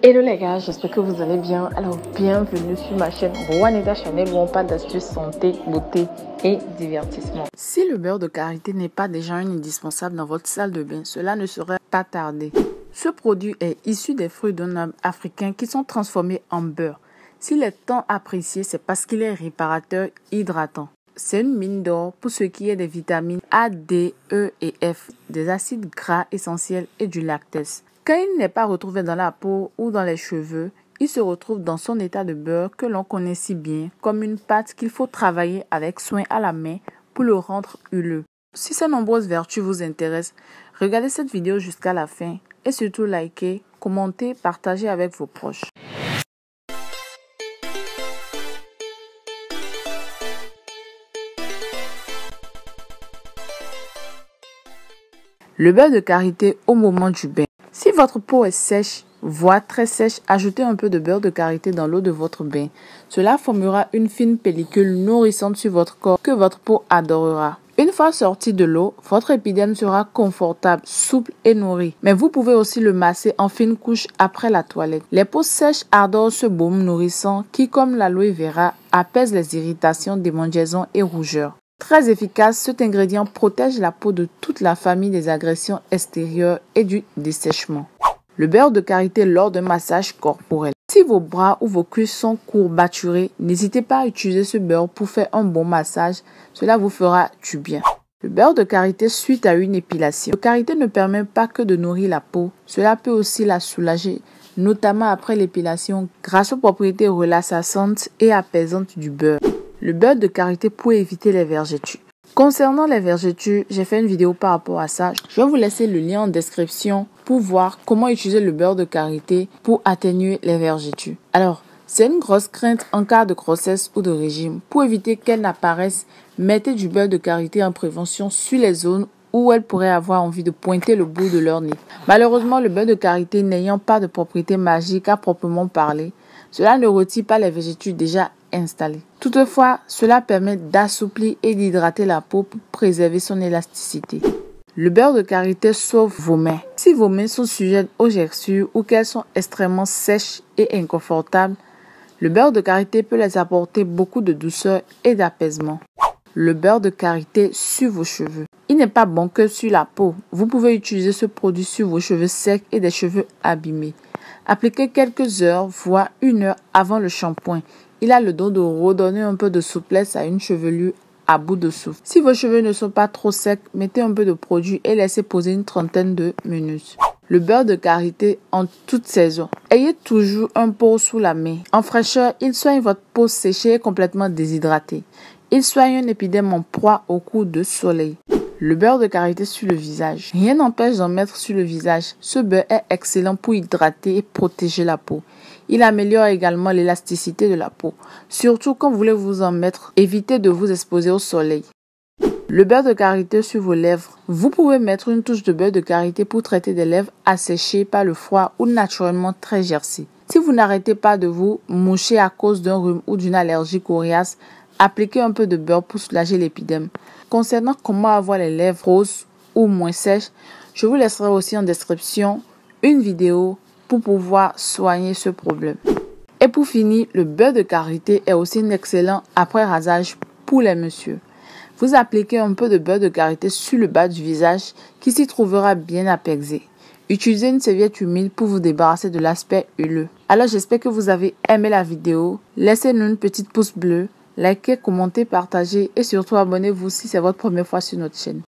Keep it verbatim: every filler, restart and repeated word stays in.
Hello les gars, j'espère que vous allez bien. Alors bienvenue sur ma chaîne Juanita Chanel où on parle d'astuces santé, beauté et divertissement. Si le beurre de karité n'est pas déjà un indispensable dans votre salle de bain, cela ne serait pas tardé. Ce produit est issu des fruits d'un arbre africain qui sont transformés en beurre. S'il est tant apprécié, c'est parce qu'il est réparateur hydratant. C'est une mine d'or pour ce qui est des vitamines A, D, E et F, des acides gras essentiels et du lactase. Quand il n'est pas retrouvé dans la peau ou dans les cheveux, il se retrouve dans son état de beurre que l'on connaît si bien, comme une pâte qu'il faut travailler avec soin à la main pour le rendre huileux. Si ces nombreuses vertus vous intéressent, regardez cette vidéo jusqu'à la fin et surtout likez, commentez, partagez avec vos proches. Le beurre de karité au moment du bain. Si votre peau est sèche, voire très sèche, ajoutez un peu de beurre de karité dans l'eau de votre bain. Cela formera une fine pellicule nourrissante sur votre corps que votre peau adorera. Une fois sorti de l'eau, votre épiderme sera confortable, souple et nourri. Mais vous pouvez aussi le masser en fines couches après la toilette. Les peaux sèches adorent ce baume nourrissant qui, comme l'aloe vera, apaise les irritations, démangeaisons et rougeurs. Très efficace, cet ingrédient protège la peau de toute la famille des agressions extérieures et du dessèchement. Le beurre de karité lors d'un massage corporel. Si vos bras ou vos cuisses sont courbaturés, n'hésitez pas à utiliser ce beurre pour faire un bon massage. Cela vous fera du bien. Le beurre de karité suite à une épilation. Le karité ne permet pas que de nourrir la peau. Cela peut aussi la soulager, notamment après l'épilation, grâce aux propriétés relaxantes et apaisantes du beurre. Le beurre de karité pour éviter les vergetures. Concernant les vergetures, j'ai fait une vidéo par rapport à ça. Je vais vous laisser le lien en description pour voir comment utiliser le beurre de karité pour atténuer les vergetures. Alors, c'est une grosse crainte en cas de grossesse ou de régime. Pour éviter qu'elles n'apparaissent, mettez du beurre de karité en prévention sur les zones où elles pourraient avoir envie de pointer le bout de leur nez. Malheureusement, le beurre de karité n'ayant pas de propriété magique à proprement parler, cela ne retire pas les vergetures déjà installées. Toutefois, cela permet d'assouplir et d'hydrater la peau pour préserver son élasticité. Le beurre de karité sauve vos mains. Si vos mains sont sujettes aux gerçures ou qu'elles sont extrêmement sèches et inconfortables, le beurre de karité peut les apporter beaucoup de douceur et d'apaisement. Le beurre de karité sur vos cheveux. Il n'est pas bon que sur la peau. Vous pouvez utiliser ce produit sur vos cheveux secs et des cheveux abîmés. Appliquez quelques heures, voire une heure avant le shampoing. Il a le don de redonner un peu de souplesse à une chevelure à bout de souffle. Si vos cheveux ne sont pas trop secs, mettez un peu de produit et laissez poser une trentaine de minutes. Le beurre de karité en toute saison. Ayez toujours un pot sous la main. En fraîcheur, il soigne votre peau séchée et complètement déshydratée. Il soigne un épiderme en proie au coup de soleil. Le beurre de karité sur le visage. Rien n'empêche d'en mettre sur le visage. Ce beurre est excellent pour hydrater et protéger la peau. Il améliore également l'élasticité de la peau. Surtout quand vous voulez vous en mettre, évitez de vous exposer au soleil. Le beurre de karité sur vos lèvres. Vous pouvez mettre une touche de beurre de karité pour traiter des lèvres asséchées par le froid ou naturellement très gercées. Si vous n'arrêtez pas de vous moucher à cause d'un rhume ou d'une allergie coriace, appliquez un peu de beurre pour soulager l'épiderme. Concernant comment avoir les lèvres roses ou moins sèches, je vous laisserai aussi en description une vidéo pour pouvoir soigner ce problème. Et pour finir, le beurre de karité est aussi un excellent après-rasage pour les messieurs. Vous appliquez un peu de beurre de karité sur le bas du visage qui s'y trouvera bien apaisé. Utilisez une serviette humide pour vous débarrasser de l'aspect huileux. Alors j'espère que vous avez aimé la vidéo. Laissez-nous une petite pouce bleu. Likez, commentez, partagez et surtout abonnez-vous si c'est votre première fois sur notre chaîne.